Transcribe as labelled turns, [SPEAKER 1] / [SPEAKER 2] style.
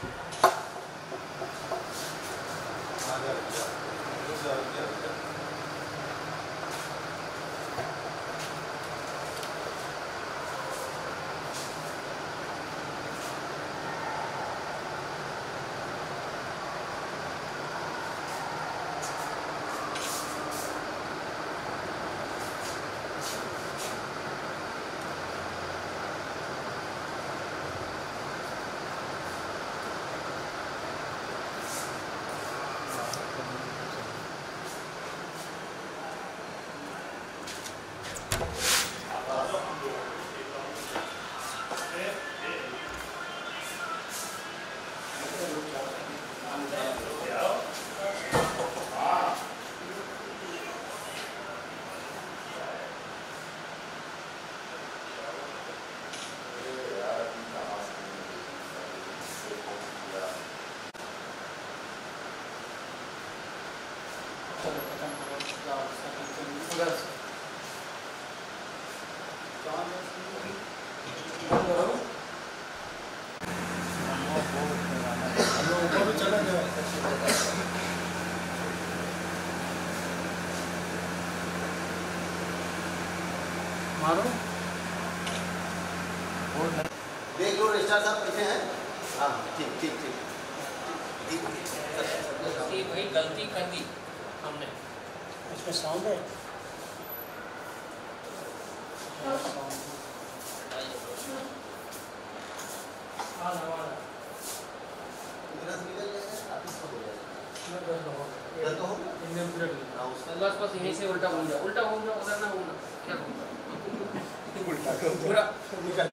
[SPEAKER 1] मारो
[SPEAKER 2] देख लो रजिस्ट्रार साहब कैसे हैं। हाँ ठीक ठीक ठीक
[SPEAKER 3] ठीक भाई गलती कर दी हमने।
[SPEAKER 1] इसमें साउंड है।
[SPEAKER 3] बस बस यहीं से उल्टा घूम जाओ, उल्टा घूम जाओ, उधर ना घूमना, क्या घूमना उल्टा पूरा